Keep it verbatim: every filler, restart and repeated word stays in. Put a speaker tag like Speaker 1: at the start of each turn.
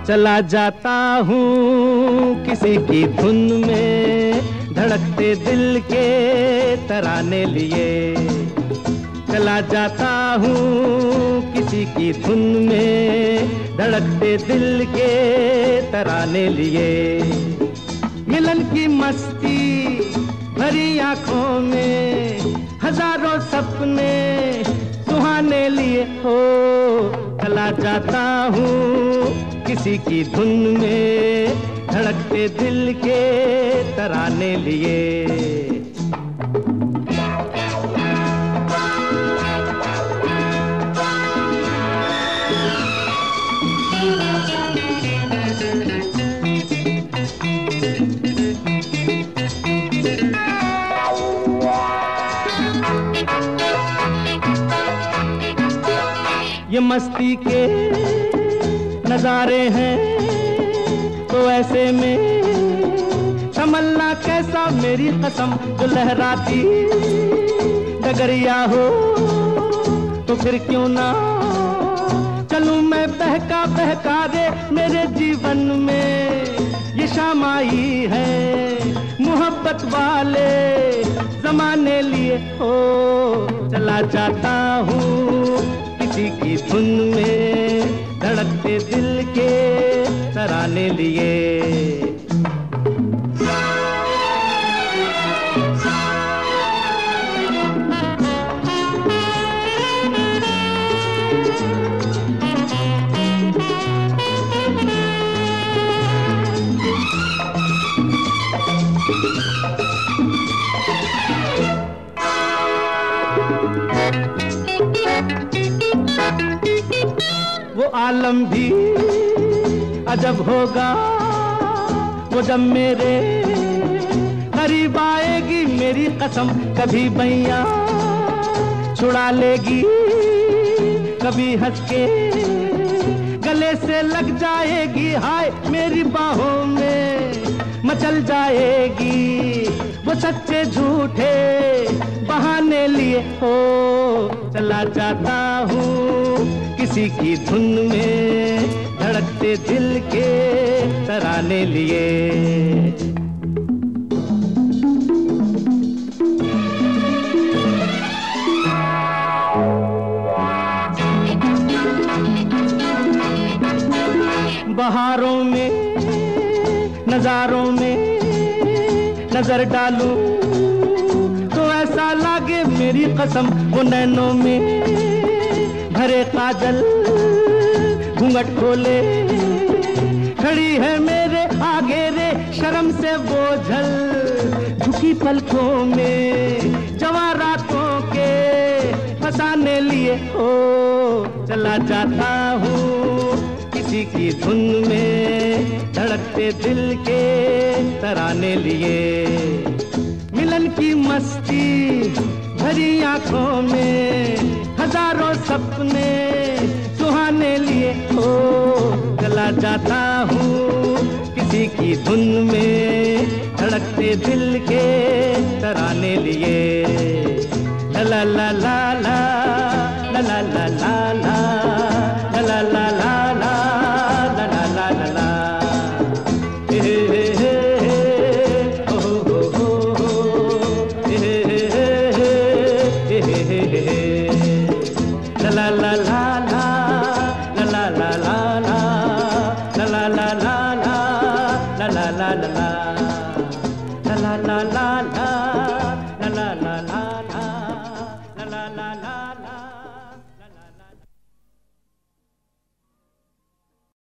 Speaker 1: चला जाता हूँ किसी की धुन में, धड़कते दिल के तराने लिए। चला जाता हूँ किसी की धुन में, धड़कते दिल के तराने लिए। मिलन की मस्ती भरी आंखों में, हजारों सपने सुहाने लिए हो। चला जाता हूँ किसी की धुन में, धड़कते दिल के तराने लिए। ये मस्ती के नजारे हैं तो ऐसे में तमन्ना कैसा मेरी कसम, जो लहराती डगरिया हो तो फिर क्यों ना चलूं मैं बहका बहका रे। मेरे जीवन में ये शाम आई है मोहब्बत वाले जमाने लिए हो। चला जाता हूँ किसी की धुन में, धड़कते दिल के तराने लिए। वो आलम भी अजब होगा वो जब मेरे करीब आएगी मेरी कसम। कभी बैया छुड़ा लेगी, कभी हंस के गले से लग जाएगी। हाय मेरी बाहों में मचल जाएगी, वो सच्चे झूठे बहाने लिए हो। चला जाता हूँ किसी की धुन में, धड़कते दिल के तराने लिए। बहारों में नजारों में नजर डालूं तो ऐसा लागे मेरी कसम, वो नैनों में भरे काजल घूंघट खोले खड़ी है मेरे आगे रे। शर्म से बोझल झुकी पलकों में जवारातों के फसाने लिए हो। चला जाता हूँ किसी की धुन में, धड़कते दिल के तराने लिए। मिलन की मस्ती भरी आंखों में, हजारों सपने सुहाने लिए हो। चला जाता हूँ किसी की धुन में, धड़कते दिल के तराने लिए। ला ला ला